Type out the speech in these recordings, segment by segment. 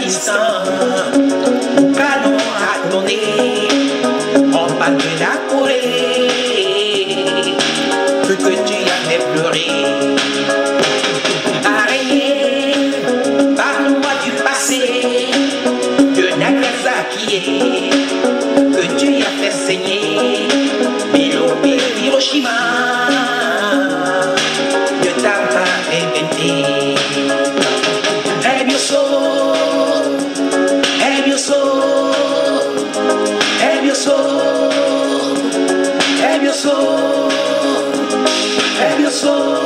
instant, au canon a donné, en bas de la Corée, que tu as fait pleurer. Araignée, parle-moi du passé, de Nagasaki, que tu as fait saigner, Hiroshima, ne t'a pas inventé. Hêbiossoh, Hêbiossoh, Hêbiossoh, Hêbiossoh, Hêbiossoh.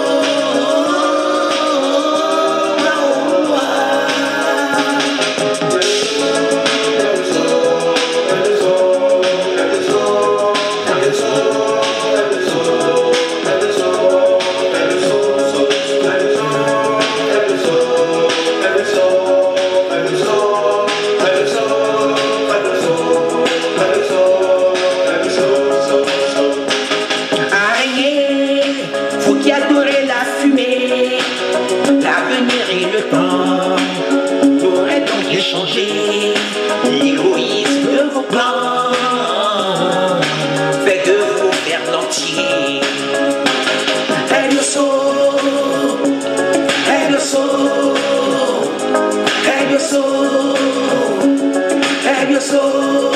Changer l'égoïsme de vos plans, fait de vous faire l'entier. Hêbiossoh, Hêbiossoh, Hêbiossoh, Hêbiossoh,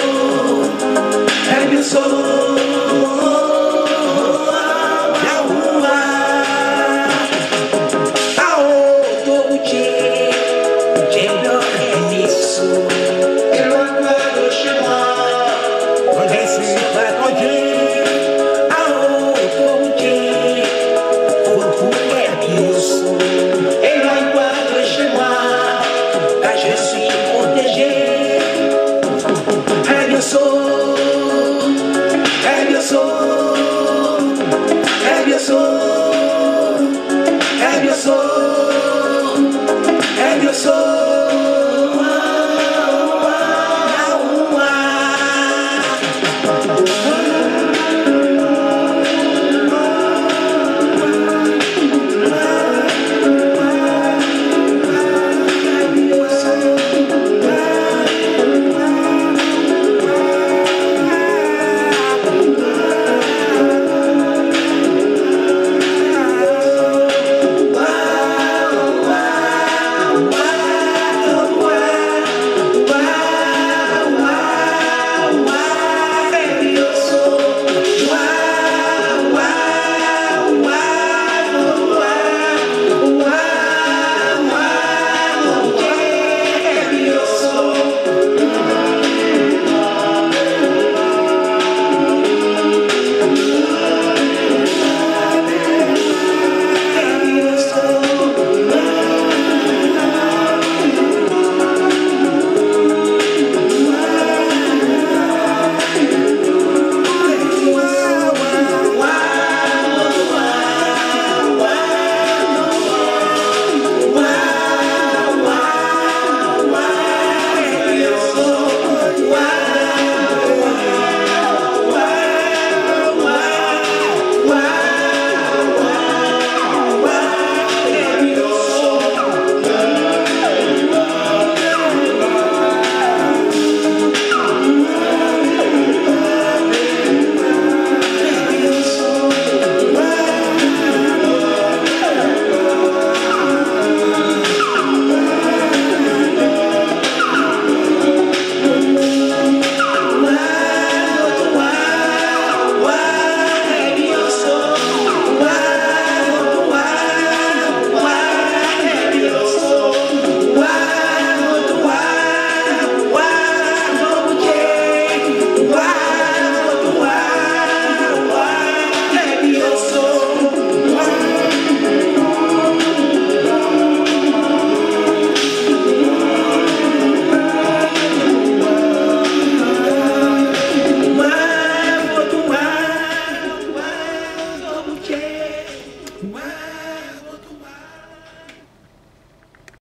Hêbiossoh. Éloigne-toi de chez moi, car je suis protégé.